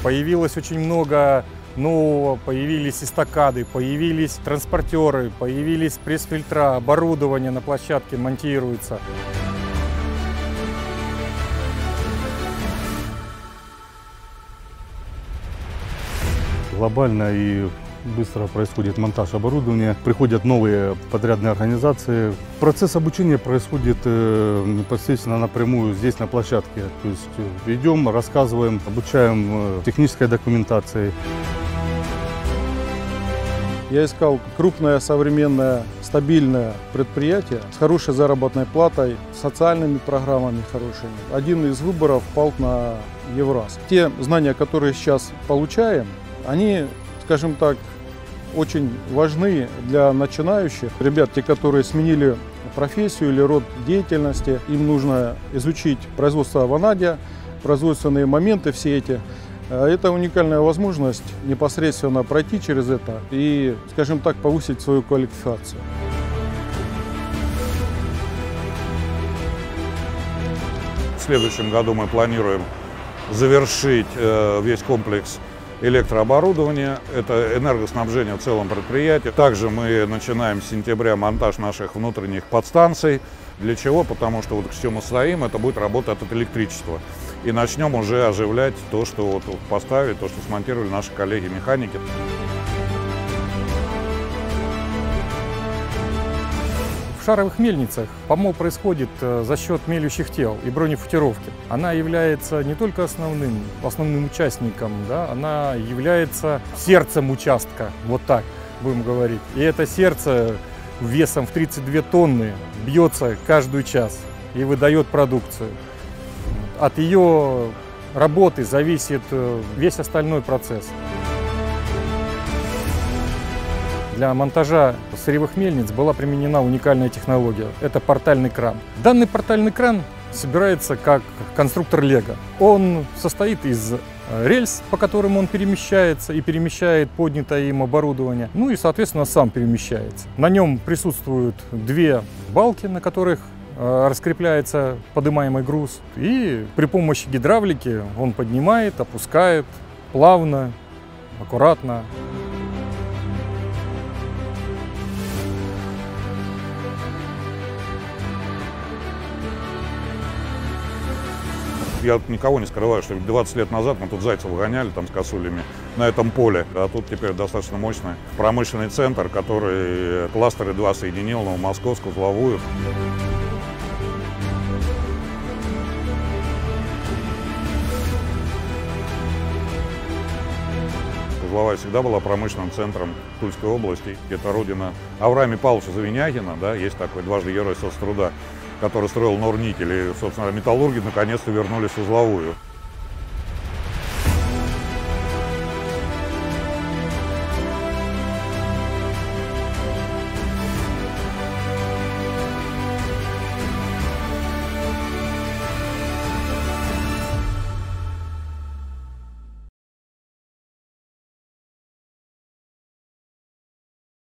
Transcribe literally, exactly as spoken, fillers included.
Появилось очень много нового, появились эстакады, появились транспортеры, появились пресс-фильтра, оборудование на площадке монтируется. Глобально и быстро происходит монтаж оборудования, приходят новые подрядные организации. Процесс обучения происходит э, непосредственно напрямую здесь на площадке. То есть э, идем, рассказываем, обучаем э, технической документации. Я искал крупное, современное, стабильное предприятие с хорошей заработной платой, социальными программами хорошими. Один из выборов пал на Евраз. Те знания, которые сейчас получаем, они, скажем так, очень важны для начинающих. Ребят, те, которые сменили профессию или род деятельности, им нужно изучить производство ванадия, производственные моменты все эти. Это уникальная возможность непосредственно пройти через это и, скажем так, повысить свою квалификацию. В следующем году мы планируем завершить весь комплекс электрооборудования, это энергоснабжение в целом предприятия. Также мы начинаем с сентября монтаж наших внутренних подстанций. Для чего? Потому что вот с чем мы стоим, это будет работа от электричества. И начнем уже оживлять то, что вот поставили, то, что смонтировали наши коллеги-механики. В шаровых мельницах помол происходит за счет мелющих тел и бронефутировки. Она является не только основным, основным участником, да, она является сердцем участка, вот так будем говорить. И это сердце весом в тридцать две тонны бьется каждый час и выдает продукцию. От ее работы зависит весь остальной процесс. Для монтажа сырьевых мельниц была применена уникальная технология. Это портальный кран. Данный портальный кран собирается как конструктор Лего. Он состоит из рельс, по которым он перемещается и перемещает поднятое им оборудование. Ну и, соответственно, сам перемещается. На нем присутствуют две балки, на которых раскрепляется поднимаемый груз. И при помощи гидравлики он поднимает, опускает плавно, аккуратно. Я никого не скрываю, что двадцать лет назад мы тут зайцев гоняли там с косулями на этом поле. А тут теперь достаточно мощный промышленный центр, который кластеры два соединил, Новомосковск, Узловую. Узловая всегда была промышленным центром Тульской области. Это родина Авраама Павловича Завинягина, да, есть такой дважды герой соцтруда, который строил Норникель, и, собственно, металлурги наконец-то вернулись в Узловую.